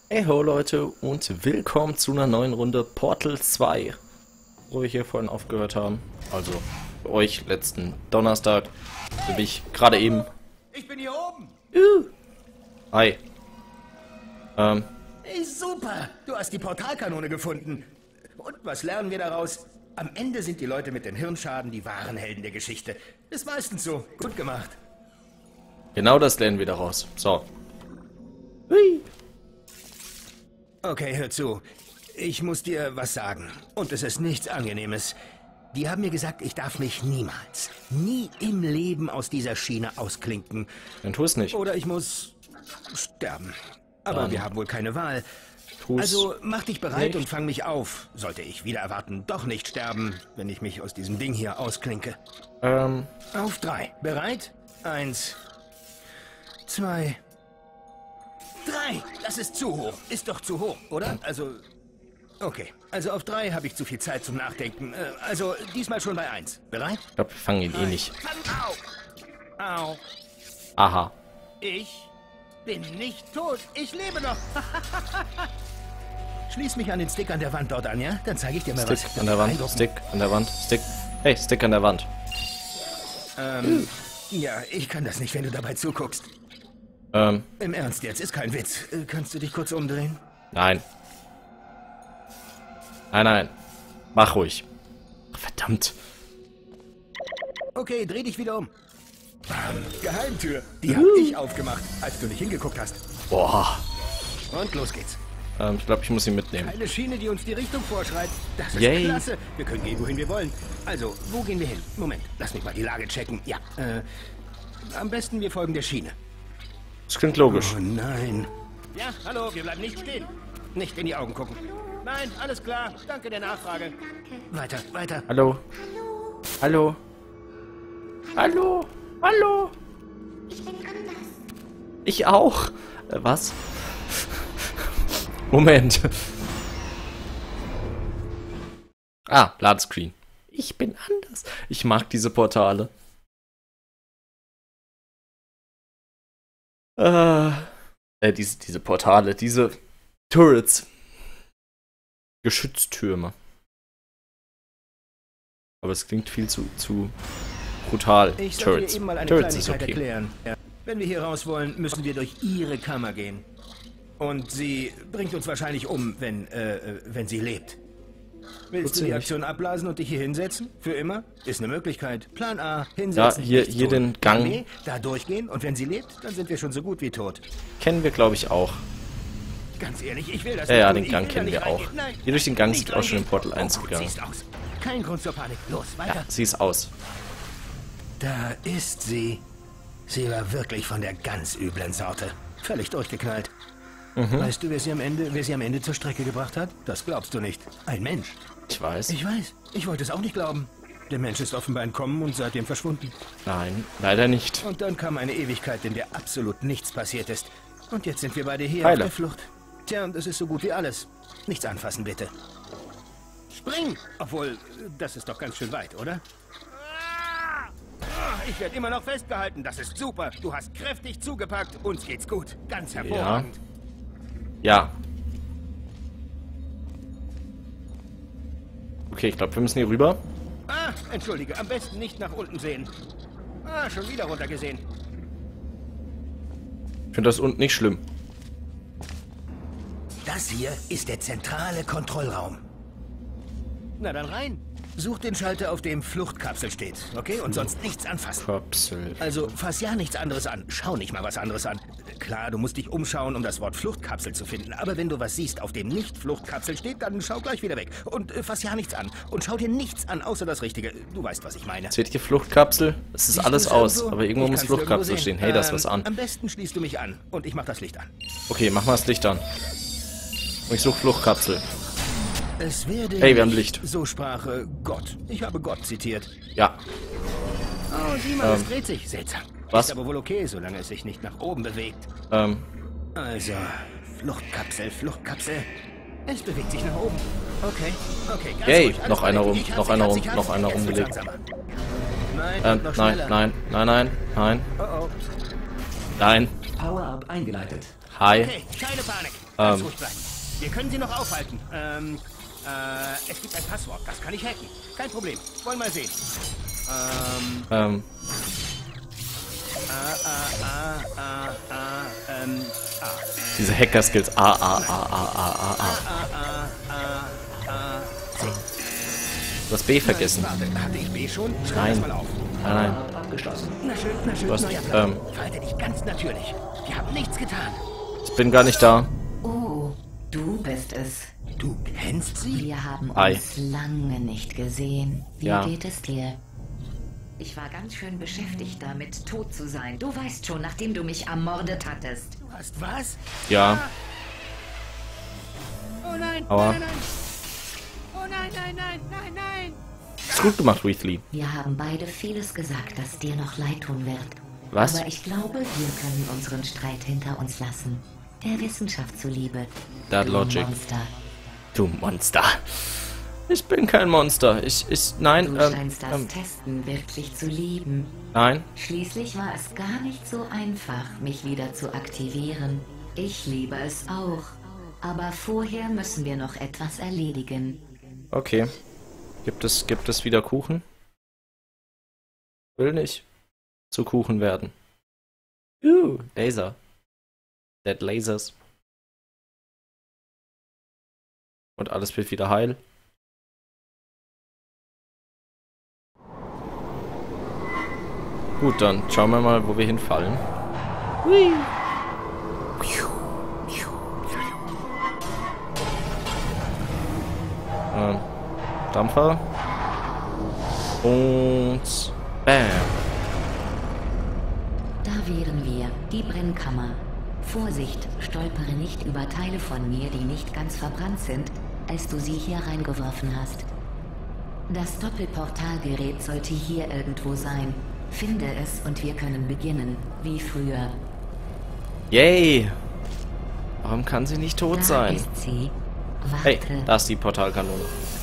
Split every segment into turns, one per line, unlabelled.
Hey ho Leute und willkommen zu einer neuen Runde Portal 2, wo wir hier vorhin aufgehört haben. Also für euch letzten Donnerstag, für mich gerade eben.
Ich bin hier oben.
Hi.
Super, du hast die Portalkanone gefunden. Und was lernen wir daraus? Am Ende sind die Leute mit dem Hirnschaden die wahren Helden der Geschichte. Ist meistens so. Gut gemacht.
Genau das lernen wir daraus. So. Hui.
Okay, hör zu. Ich muss dir was sagen. Und es ist nichts Angenehmes. Die haben mir gesagt, ich darf mich niemals, nie im Leben aus dieser Schiene ausklinken.
Dann tu es nicht.
Oder ich muss sterben. Aber wir haben wohl keine Wahl.
Tu's
Also mach dich bereit
nicht.
und fang mich auf. Sollte ich wieder erwarten, doch nicht sterben, wenn ich mich aus diesem Ding hier ausklinke. Auf 3. Bereit? 1, 2, 3. Das ist zu hoch. Ist doch zu hoch, oder? Also, okay. Also auf 3 habe ich zu viel Zeit zum Nachdenken. Also diesmal schon bei 1. Bereit?
Ich glaube, wir fangen ihn eh nicht.
Au. Au.
Aha.
Ich bin nicht tot. Ich lebe noch. Schließ mich an den Stick an der Wand dort an, ja? Dann zeige ich dir mal was.
Stick an der Wand, Stick an der Wand, Stick. Hey, Stick an der Wand.
Ja, ich kann das nicht, wenn du dabei zuguckst. Im Ernst jetzt, ist kein Witz. Kannst du dich kurz umdrehen?
Nein. Nein. Mach ruhig. Verdammt.
Okay, dreh dich wieder um. Geheimtür. Die habe ich aufgemacht, als du nicht hingeguckt hast.
Boah.
Und los geht's.
Ich glaube, ich muss ihn mitnehmen.
Eine Schiene, die uns die Richtung vorschreibt. Das ist
Yay.
klasse. Wir können gehen, wohin wir wollen. Also, wo gehen wir hin? Moment, lass mich mal die Lage checken. Ja, am besten wir folgen der Schiene.
Das klingt logisch.
Oh nein. Ja, hallo, wir bleiben nicht stehen. Nicht in die Augen gucken. Nein, alles klar. Danke der Nachfrage. Weiter, weiter.
Hallo. Hallo. Hallo. Hallo.
Ich bin anders.
Ich auch. Was? Moment. Ah, Ladescreen. Ich bin anders. Ich mag diese Portale. Diese Portale, diese Turrets. Geschütztürme. Aber es klingt viel zu brutal.
Ich sollte dir
Turrets.
eben mal eine
Turrets ist
Kleinigkeit
okay.
erklären. Ja. Wenn wir hier raus wollen, müssen wir durch ihre Kammer gehen. Und sie bringt uns wahrscheinlich um, wenn sie lebt. Willst
Tut
du
sie
die
nicht.
Aktion ablasen und dich hier hinsetzen? Für immer? Ist eine Möglichkeit. Plan A,
Ja,
hinsetzen.
hier
nichts tun.
den Gang
Plan B, da durchgehen und wenn sie lebt, dann sind wir schon so gut wie tot.
kennen wir, glaube ich, auch.
Ganz ehrlich, ich will das
Ja,
nicht tun.
den
Ich
Gang
will da
kennen
nicht
wir auch.
reingehen. Nein,
Hier durch den Gang
nicht
sind wir auch schon in
reingehen.
Portal 1
Oh Gott,
gegangen.
siehst aus. Kein Grund zur Panik. Los, weiter.
Ja, sie ist aus.
Da ist sie. Sie war wirklich von der ganz üblen Sorte. Völlig durchgeknallt. Weißt du, wer sie am Ende zur Strecke gebracht hat? Das glaubst du nicht. Ein Mensch.
Ich weiß.
Ich weiß. Ich wollte es auch nicht glauben. Der Mensch ist offenbar entkommen und seitdem verschwunden.
Nein, leider nicht.
Und dann kam eine Ewigkeit, in der absolut nichts passiert ist. Und jetzt sind wir beide hier
Heile.
auf der Flucht. Tja, und das ist so gut wie alles. Nichts anfassen, bitte. Spring! Obwohl, das ist doch ganz schön weit, oder? Ich werde immer noch festgehalten. Das ist super. Du hast kräftig zugepackt. Uns geht's gut. Ganz hervorragend.
Ja. Okay, ich glaube, wir müssen hier rüber.
Ah, entschuldige. Am besten nicht nach unten sehen. Ah, schon wieder runtergesehen.
Ich finde das unten nicht schlimm.
Das hier ist der zentrale Kontrollraum. Na dann rein. Such den Schalter, auf dem Fluchtkapsel steht, okay? Und sonst nichts anfassen.
Kapsel.
Also fass ja nichts anderes an. Schau nicht mal was anderes an. Klar, du musst dich umschauen, um das Wort Fluchtkapsel zu finden. Aber wenn du was siehst, auf dem nicht Fluchtkapsel steht, dann schau gleich wieder weg. Und fass ja nichts an. Und schau dir nichts an, außer das Richtige. Du weißt, was ich meine.
Seht ihr Fluchtkapsel? Es ist
Siehst
alles
du's
aus,
irgendwo?
aber irgendwo
Ich
muss
kann's nirgendwo
Fluchtkapsel
sehen.
stehen. Hey, da ist was an.
Am besten schließt du mich an und ich mach das Licht an.
Okay, mach mal das Licht an. Und ich suche Fluchtkapsel.
Es werde
Hey, wir haben
nicht,
Licht.
so sprach Gott. Ich habe Gott zitiert.
Ja.
Oh, sieh mal, es dreht sich. Seltsam.
Was?
Ist aber wohl okay, solange es sich nicht nach oben bewegt. Also, Fluchtkapsel, Fluchtkapsel. Es bewegt sich nach oben. Okay, okay, ganz
Yay,
ruhig. Alles
noch einer
vernünftig.
rum,
Ich
noch einer
hab's,
rum,
ich hab's,
noch einer
jetzt wird's
rumgelegt.
langsamer. Nein, noch
Nein,
schneller.
nein.
Oh, oh.
Nein.
Power-Up eingeleitet.
Hi.
Okay, keine Panik. Ganz ruhig bleiben. Wir können sie noch aufhalten. Es gibt ein Passwort. Das kann ich hacken. Kein Problem. Wollen mal sehen.
Diese Hacker-Skills. Du hast B vergessen.
Warte, hatte ich B schon?
Nein.
Mal auf.
Nein.
Abgeschlossen. Na schön, na schön.
Du hast,
Verhalte dich ganz natürlich. Wir haben nichts getan.
ich bin gar nicht da.
Oh, du bist es.
Du kennst sie?
Wir haben
Ei.
uns lange nicht gesehen. Wie
Ja.
geht es dir? Ich war ganz schön beschäftigt damit, tot zu sein. Du weißt schon, nachdem du mich ermordet hattest.
Du hast was?
Ja,
Oh nein,
aber
nein, nein. Oh nein, nein, nein, nein, nein.
ist gut gemacht, Weasley.
Wir haben beide vieles gesagt, das dir noch leid tun wird.
Was?
Aber ich glaube, wir können unseren Streit hinter uns lassen. Der Wissenschaft zuliebe.
That
Du
logic.
Monster.
Du Monster. Ich bin kein Monster. Nein,
Du scheinst das Testen wirklich zu lieben.
nein.
Schließlich war es gar nicht so einfach, mich wieder zu aktivieren. Ich liebe es auch. Aber vorher müssen wir noch etwas erledigen.
Okay. Gibt es wieder Kuchen? Will nicht zu Kuchen werden. Laser. Dead Lasers. Und alles wird wieder heil. Gut, dann schauen wir mal, wo wir hinfallen. Dampfer. Und bam.
Da wären wir, die Brennkammer. Vorsicht, stolpere nicht über Teile von mir, die nicht ganz verbrannt sind, als du sie hier reingeworfen hast. Das Doppelportalgerät sollte hier irgendwo sein. Finde es und wir können beginnen, wie früher.
Yay! Warum kann sie nicht tot
Da
sein?
ist sie. Warte.
Hey, da ist die Portalkanone.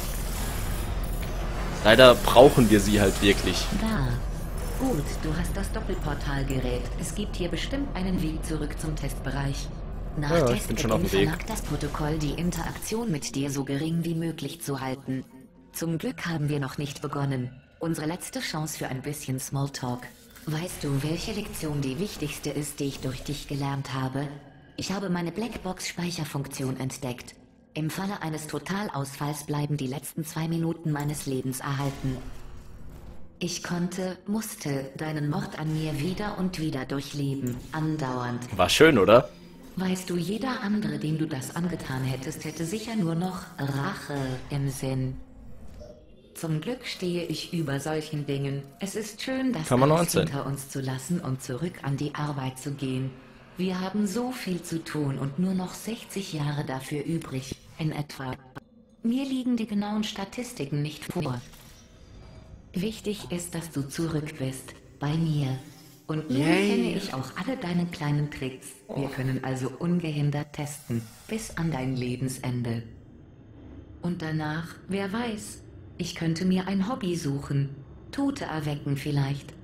Leider brauchen wir sie halt wirklich.
Da. Gut, du hast das Doppelportalgerät. Es gibt hier bestimmt einen Weg zurück zum Testbereich. Nach
Ja, ich bin schon auf dem Weg.
verlangt das Protokoll, die Interaktion mit dir so gering wie möglich zu halten. Zum Glück haben wir noch nicht begonnen. Unsere letzte Chance für ein bisschen Smalltalk. Weißt du, welche Lektion die wichtigste ist, die ich durch dich gelernt habe? Ich habe meine Blackbox-Speicherfunktion entdeckt. Im Falle eines Totalausfalls bleiben die letzten 2 Minuten meines Lebens erhalten. Ich musste deinen Mord an mir wieder und wieder durchleben, andauernd.
War schön, oder?
Weißt du, jeder andere, dem du das angetan hättest, hätte sicher nur noch Rache im Sinn. Zum Glück stehe ich über solchen Dingen. Es ist schön, das
Kammer
alles
19.
hinter uns zu lassen und zurück an die Arbeit zu gehen. Wir haben so viel zu tun und nur noch 60 Jahre dafür übrig, in etwa. Mir liegen die genauen Statistiken nicht vor. Wichtig ist, dass du zurück bist, bei mir. Und nun kenne ich auch alle deine kleinen Tricks. Wir können also ungehindert testen, bis an dein Lebensende. Und danach, wer weiß, ich könnte mir ein Hobby suchen. Tote erwecken vielleicht.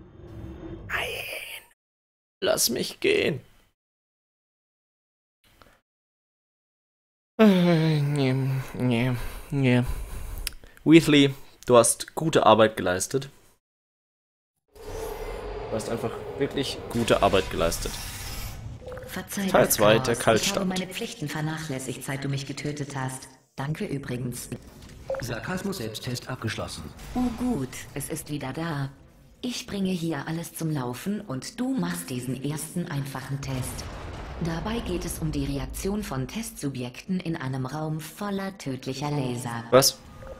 Lass mich gehen. Nee. Weasley, du hast gute Arbeit geleistet. Du hast einfach wirklich gute Arbeit geleistet.
Verzeih
Teil
das
2,
Chaos.
der
Ich habe
Kaltstart.
meine Pflichten vernachlässigt, seit du mich getötet hast. Danke übrigens.
Sarkasmus-Selbsttest abgeschlossen.
Oh gut, es ist wieder da. Ich bringe hier alles zum Laufen und du machst diesen ersten einfachen Test. Dabei geht es um die Reaktion von Testsubjekten in einem Raum voller tödlicher Laser.
Was?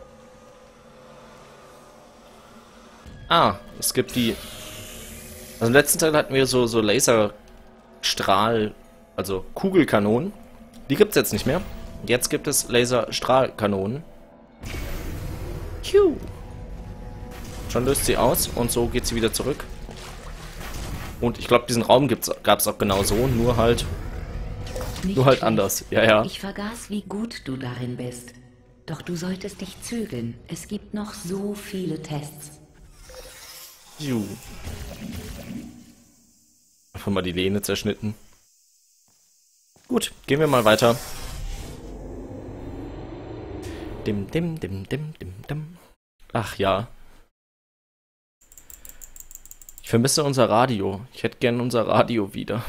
Ah, es gibt die... Also im letzten Teil hatten wir so Laserstrahl, also Kugelkanonen. Die gibt's jetzt nicht mehr. Jetzt gibt es Laserstrahlkanonen. Schon löst sie aus und so geht sie wieder zurück. Und ich glaube, diesen Raum gab's auch genau so, nur halt
Nicht
Nur halt
schlecht.
anders, ja.
Ich vergaß, wie gut du darin bist. Doch du solltest dich zügeln. Es gibt noch so viele Tests.
Juh. Einfach mal die Lehne zerschnitten. Gut, gehen wir mal weiter. Dim, dim, dim, dim, dim, dim. Ach ja. Ich vermisse unser Radio. Ich hätte gern unser Radio wieder.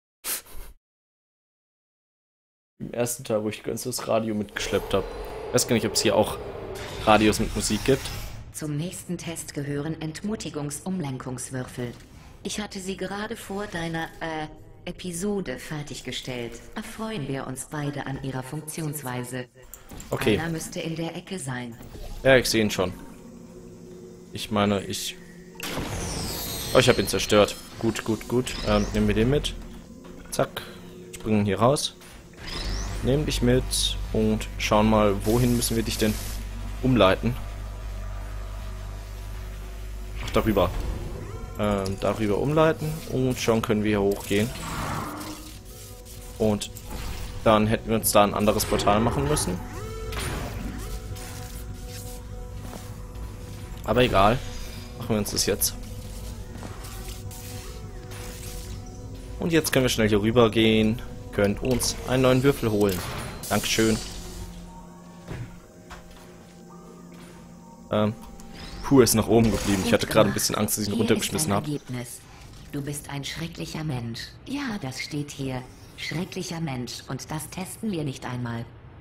Im ersten Teil, wo ich ganz das Radio mitgeschleppt habe. Ich weiß gar nicht, ob es hier auch Radios mit Musik gibt.
Zum nächsten Test gehören Entmutigungs-Umlenkungswürfel. Ich hatte sie gerade vor deiner, Episode fertiggestellt. Erfreuen wir uns beide an ihrer Funktionsweise.
Okay.
Einer müsste in der Ecke sein.
Ja, ich sehe ihn schon. Ich meine, Oh, ich habe ihn zerstört. Gut, gut, gut. Nehmen wir den mit. Zack. Springen hier raus. Nehmen dich mit und schauen mal, wohin müssen wir dich denn umleiten. Ach, darüber. Darüber umleiten und schon können wir hier hochgehen. Und dann hätten wir uns da ein anderes Portal machen müssen. Aber egal. Machen wir uns das jetzt. Und jetzt können wir schnell hier rüber gehen. Können uns einen neuen Würfel holen. Dankeschön. Puh, ist nach oben geblieben. Ich hatte gerade ein bisschen Angst, dass ich ihn runtergeschmissen habe.
Du bist ein schrecklicher Mensch. Ja, das steht hier. Schrecklicher Mensch. Und das testen wir nicht einmal.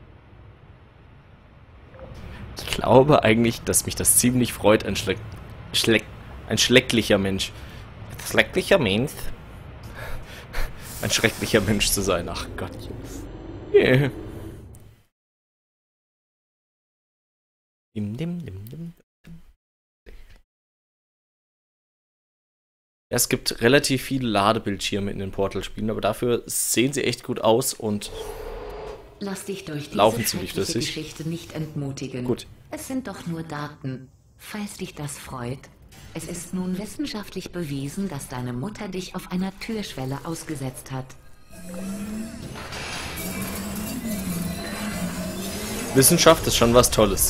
Ich glaube eigentlich, dass mich das ziemlich freut, ein schrecklicher Mensch. Schrecklicher Mensch? Ein schrecklicher Mensch zu sein. Ach Gott. Yeah. Es gibt relativ viele Ladebildschirme in den Portal-Spielen, aber dafür sehen sie echt gut aus und
lass dich durch
laufen
diese
ziemlich
schreckliche
flüssig.
Geschichte nicht entmutigen.
Gut.
Es sind doch nur Daten. Falls dich das freut. Es ist nun wissenschaftlich bewiesen, dass deine Mutter dich auf einer Türschwelle ausgesetzt hat.
Wissenschaft ist schon was Tolles.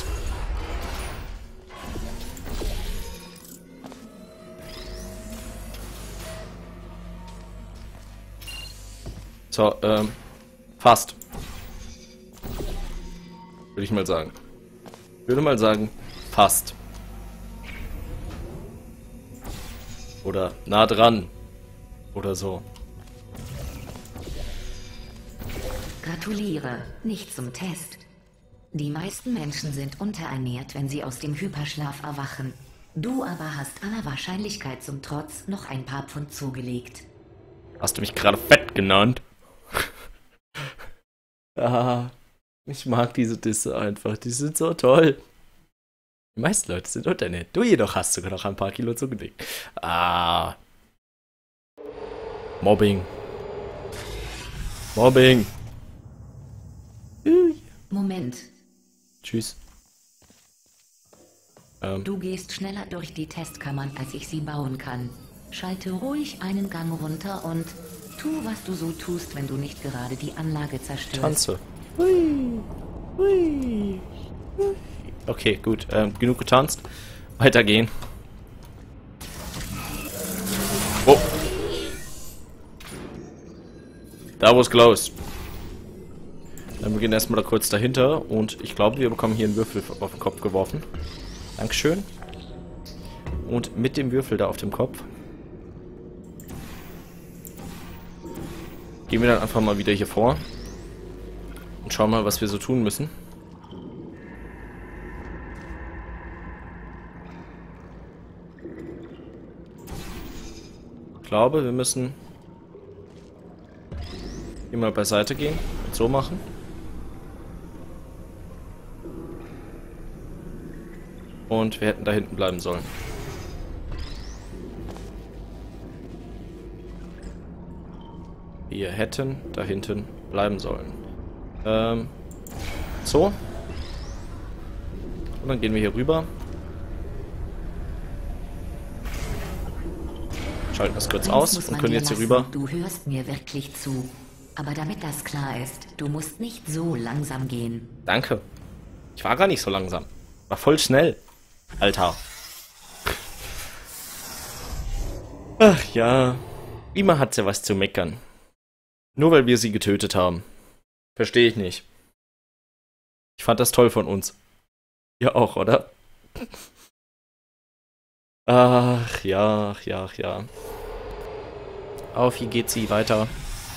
So, fast. Würde ich mal sagen. Würde mal sagen, fast. Oder nah dran. Oder so.
Gratuliere, nicht zum Test. Die meisten Menschen sind unterernährt, wenn sie aus dem Hyperschlaf erwachen. Du aber hast aller Wahrscheinlichkeit zum Trotz noch ein paar Pfund zugelegt.
Hast du mich gerade fett genannt? Ah, ich mag diese Disse einfach. Die sind so toll. Die meisten Leute sind unterernährt. Du jedoch hast sogar noch ein paar Kilo zugelegt. Ah. Mobbing. Mobbing.
Moment.
Tschüss.
Du gehst schneller durch die Testkammern, als ich sie bauen kann. Schalte ruhig einen Gang runter und tu, was du so tust, wenn du nicht gerade die Anlage zerstörst.
Tanze. Hui. Hui. Okay, gut. Genug getanzt. Weitergehen. Oh. Da wo es close. Dann beginnen wir erstmal da kurz dahinter und ich glaube, wir bekommen hier einen Würfel auf den Kopf geworfen. Dankeschön. Und mit dem Würfel da auf dem Kopf gehen wir dann einfach mal wieder hier vor und schauen mal, was wir so tun müssen. Ich glaube, wir müssen hier mal beiseite gehen und so machen. Und wir hätten da hinten bleiben sollen. Wir hätten da hinten bleiben sollen. So. Und dann gehen wir hier rüber. Schalten das kurz aus und können jetzt hier rüber.
Du hörst mir wirklich zu. Aber damit das klar ist, du musst nicht so langsam gehen.
Danke. Ich war gar nicht so langsam. War voll schnell. Alter. Ach ja. Immer hat sie was zu meckern. Nur weil wir sie getötet haben. Verstehe ich nicht. Ich fand das toll von uns. Ja auch, oder? Ach ja, ach ja, ach ja. Auf, hier geht sie weiter.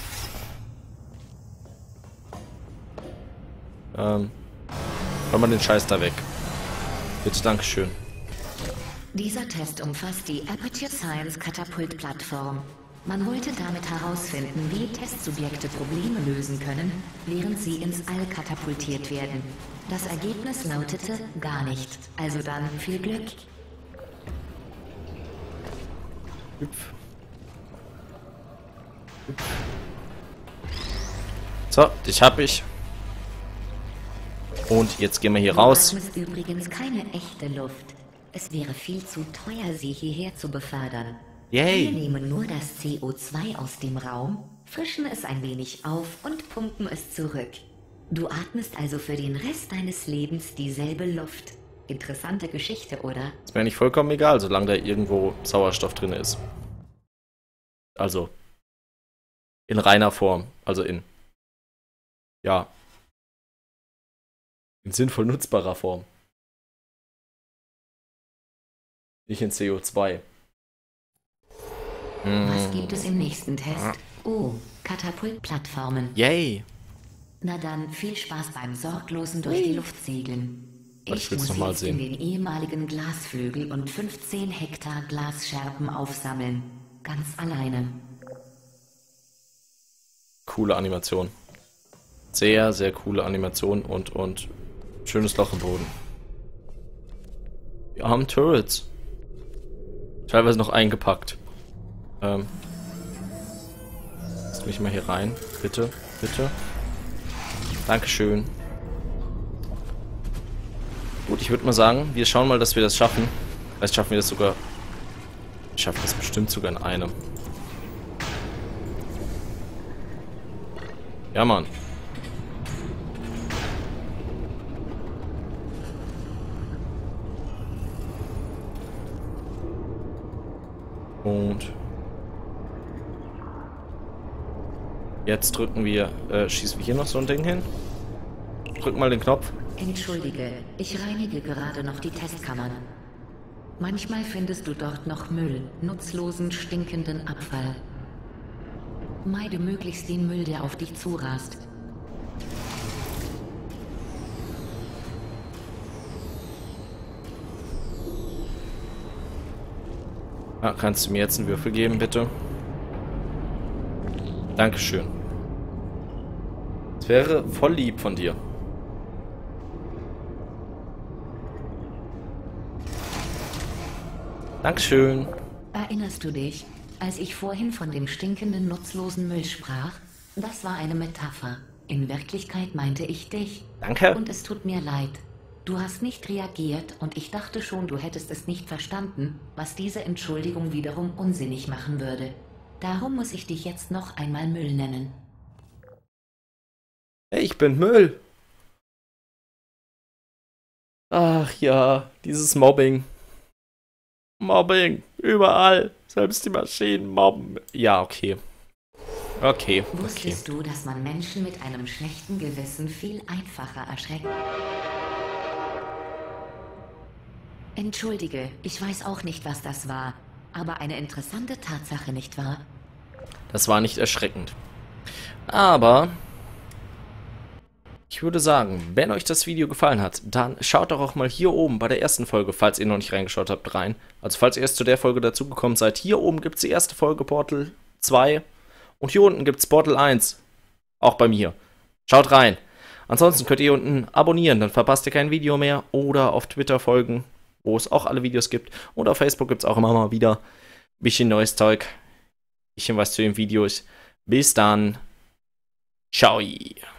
Räum mal den Scheiß da weg. Bitte, Dankeschön.
Dieser Test umfasst die Aperture Science Katapult-Plattform. Man wollte damit herausfinden, wie Testsubjekte Probleme lösen können, während sie ins All katapultiert werden. Das Ergebnis lautete gar nicht. Also dann viel Glück.
Hüpf. Hüpf. So, dich hab ich. Und jetzt gehen wir hier raus.
Du atmest übrigens keine echte Luft. Es wäre viel zu teuer, sie hierher zu befördern.
Yay!
Wir nehmen nur das CO2 aus dem Raum, frischen es ein wenig auf und pumpen es zurück. Du atmest also für den Rest deines Lebens dieselbe Luft. Interessante Geschichte, oder?
Ist mir nicht vollkommen egal, solange da irgendwo Sauerstoff drin ist. Also. In reiner Form. Also in sinnvoll nutzbarer Form. Nicht in CO2.
Was gibt es im nächsten Test? Oh, Katapultplattformen.
Yay!
Na dann, viel Spaß beim sorglosen durch die Luft segeln.
Ich will's
muss
noch mal
jetzt
sehen.
in den ehemaligen Glasflügel und 15 Hektar Glasscherben aufsammeln. Ganz alleine.
Coole Animation. Sehr, sehr coole Animation und schönes Loch im Boden. Wir haben Turrets. Teilweise noch eingepackt. Lass mich mal hier rein. Bitte, bitte. Dankeschön. Gut, ich würde mal sagen, wir schauen mal, dass wir das schaffen. Vielleicht schaffen wir das sogar. Ich schaffe das bestimmt sogar in einem. Ja, Mann. Und jetzt drücken wir, schießen wir hier noch so ein Ding hin. Drück mal den Knopf.
Entschuldige, ich reinige gerade noch die Testkammern. Manchmal findest du dort noch Müll, nutzlosen, stinkenden Abfall. Meide möglichst den Müll, der auf dich zurast.
Ah, kannst du mir jetzt einen Würfel geben, bitte? Dankeschön. Das wäre voll lieb von dir. Dankeschön.
Erinnerst du dich, als ich vorhin von dem stinkenden, nutzlosen Müll sprach? Das war eine Metapher. In Wirklichkeit meinte ich dich.
Danke.
Und es tut mir leid. Du hast nicht reagiert und ich dachte schon, du hättest es nicht verstanden, was diese Entschuldigung wiederum unsinnig machen würde. Darum muss ich dich jetzt noch einmal Müll nennen.
Hey, ich bin Müll. Ach ja, dieses Mobbing. Mobbing, überall. Selbst die Maschinen mobben. Ja, okay. Okay.
Wusstest du, dass man Menschen mit einem schlechten Gewissen viel einfacher erschreckt? Entschuldige, ich weiß auch nicht, was das war. Aber eine interessante Tatsache, nicht wahr?
Das war nicht erschreckend. Aber ich würde sagen, wenn euch das Video gefallen hat, dann schaut doch auch mal hier oben bei der ersten Folge, falls ihr noch nicht reingeschaut habt, rein. Also falls ihr erst zu der Folge dazugekommen seid, hier oben gibt es die erste Folge Portal 2 und hier unten gibt es Portal 1. Auch bei mir. Schaut rein. Ansonsten könnt ihr hier unten abonnieren, dann verpasst ihr kein Video mehr oder auf Twitter folgen, wo es auch alle Videos gibt. Und auf Facebook gibt es auch immer mal wieder ein bisschen neues Zeug. Ein bisschen was zu den Videos. Bis dann. Ciao.